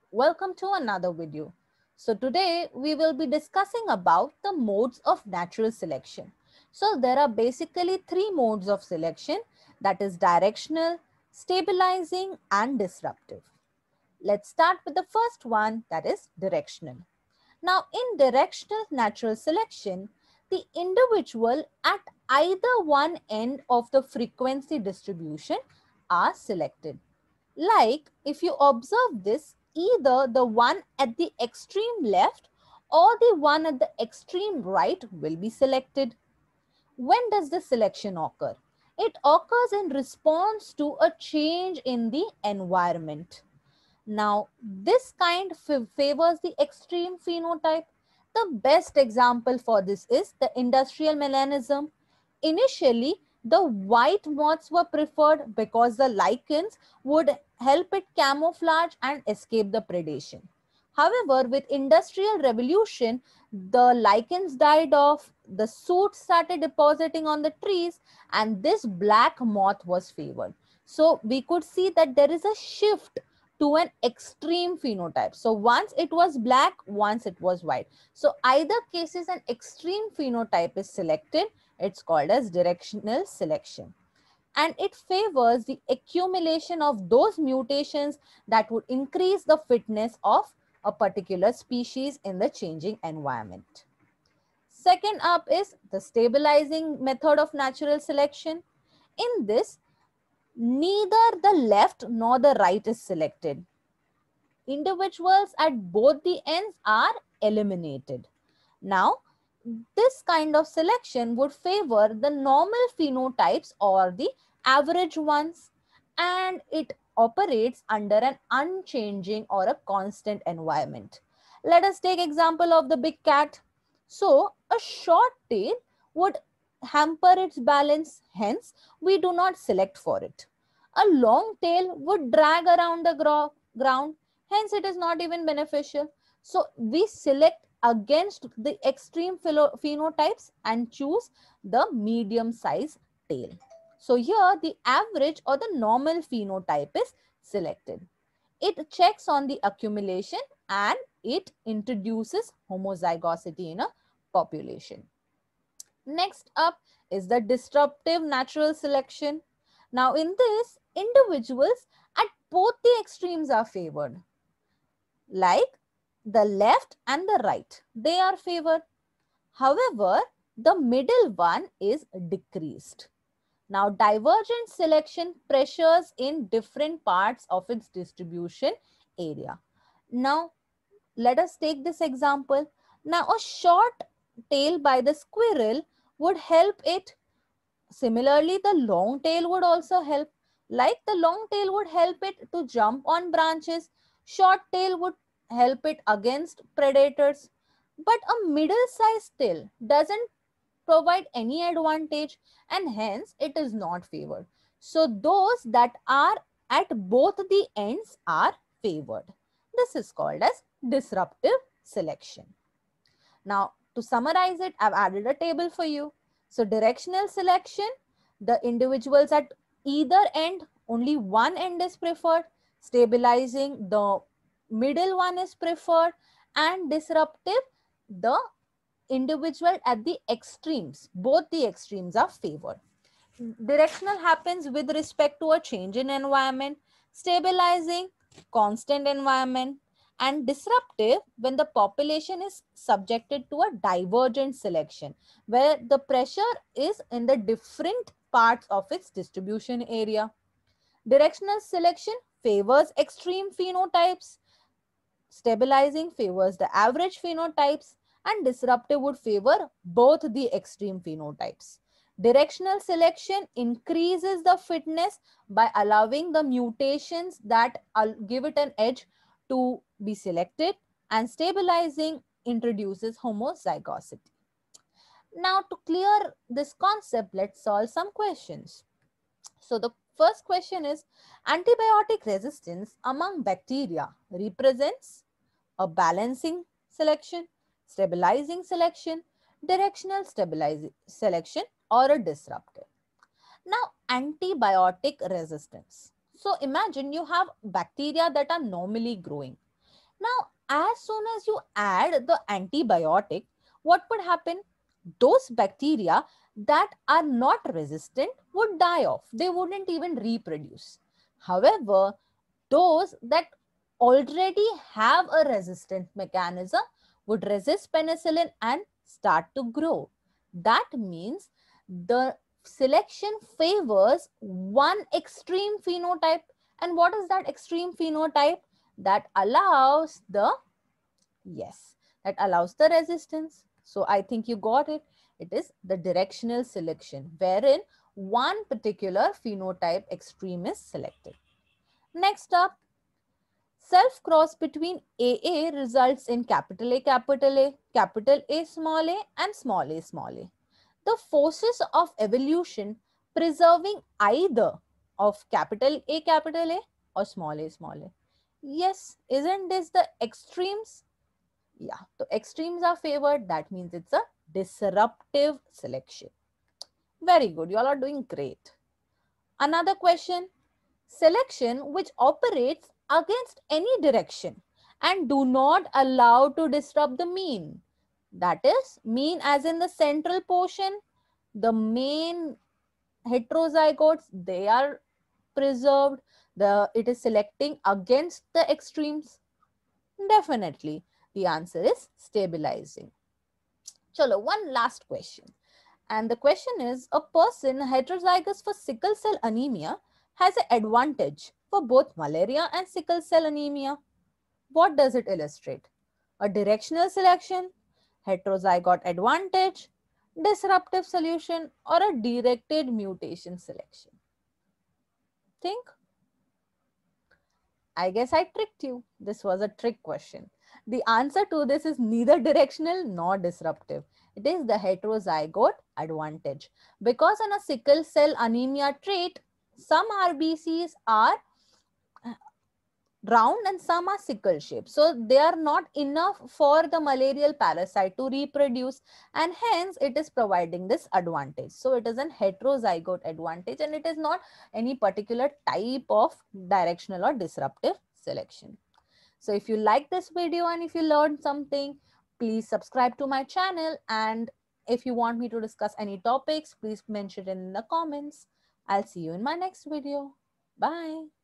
Welcome to another video. So today we will be discussing about the modes of natural selection. So there are basically three modes of selection, that is directional, stabilizing and disruptive. Let's start with the first one, that is directional. Now in directional natural selection, the individual at either one end of the frequency distribution are selected. Like if you observe this, either the one at the extreme left or the one at the extreme right will be selected. When does the selection occur? It occurs in response to a change in the environment. Now, this kind favors the extreme phenotype. The best example for this is the industrial melanism. Initially, the white moths were preferred because the lichens would help it camouflage and escape the predation. However, with industrial revolution, the lichens died off, the soot started depositing on the trees, and this black moth was favored. So we could see that there is a shift to an extreme phenotype. So once it was black, once it was white. So either cases an extreme phenotype is selected, it's called as directional selection. And it favors the accumulation of those mutations that would increase the fitness of a particular species in the changing environment. Second up is the stabilizing method of natural selection. In this, neither the left nor the right is selected. Individuals at both the ends are eliminated. Now, this kind of selection would favor the normal phenotypes or the average ones, and it operates under an unchanging or a constant environment. Let us take example of the big cat. So, a short tail would hamper its balance, hence we do not select for it. A long tail would drag around the ground, hence it is not even beneficial. So we select against the extreme phenotypes and choose the medium size tail. So here the average or the normal phenotype is selected. It checks on the accumulation and it introduces homozygosity in a population. Next up is the disruptive natural selection. Now in this, individuals at both the extremes are favored, like the left and the right, they are favored. However, the middle one is decreased. Now, divergent selection pressures in different parts of its distribution area. Now, let us take this example. Now, a short tail by the squirrel would help it. Similarly, the long tail would also help. Like the long tail would help it to jump on branches, short tail would help it against predators. But a middle-sized tail doesn't provide any advantage and hence it is not favored. So those that are at both the ends are favored. This is called as disruptive selection. Now, to summarize it, I've added a table for you. So directional selection, the individuals at either end, only one end is preferred. Stabilizing, the middle one is preferred. And disruptive, the individual at the extremes, both the extremes are favored. Directional happens with respect to a change in environment, stabilizing, constant environment, and disruptive when the population is subjected to a divergent selection, where the pressure is in the different parts of its distribution area. Directional selection favors extreme phenotypes, stabilizing favors the average phenotypes, and disruptive would favor both the extreme phenotypes. Directional selection increases the fitness by allowing the mutations that give it an edge to be selected, and stabilizing introduces homozygosity. Now, to clear this concept, let's solve some questions. So the first question is, antibiotic resistance among bacteria represents a balancing selection, stabilizing selection, directional stabilizing selection, or a disruptive. Now, antibiotic resistance. So imagine you have bacteria that are normally growing. Now, as soon as you add the antibiotic, what would happen? Those bacteria that are not resistant would die off. They wouldn't even reproduce. However, those that already have a resistant mechanism would resist penicillin and start to grow. That means the selection favors one extreme phenotype. And what is that extreme phenotype? That allows the, yes, that allows the resistance. So I think you got it. It is the directional selection, wherein one particular phenotype extreme is selected. Next up, self-cross between AA results in capital A, capital A, and small a, small a. The forces of evolution preserving either of capital A or small a, small a. Yes, isn't this the extremes? Yeah, so extremes are favored. That means it's a disruptive selection. Very good. You all are doing great. Another question. Selection which operates against any direction and do not allow to disrupt the mean. That is, mean as in the central portion, the main heterozygotes, they are preserved. It is selecting against the extremes. Definitely, the answer is stabilizing. Chalo, one last question. And the question is, a person heterozygous for sickle cell anemia has an advantage for both malaria and sickle cell anemia. What does it illustrate? A directional selection, heterozygote advantage, disruptive solution, or a directed mutation selection? Think? I guess I tricked you. This was a trick question. The answer to this is neither directional nor disruptive. It is the heterozygote advantage. Because in a sickle cell anemia trait, some RBCs are round and some are sickle shaped. So they are not enough for the malarial parasite to reproduce, and hence it is providing this advantage. So it is an heterozygote advantage and it is not any particular type of directional or disruptive selection. So if you like this video and if you learned something, please subscribe to my channel, and if you want me to discuss any topics, please mention it in the comments. I'll see you in my next video. Bye.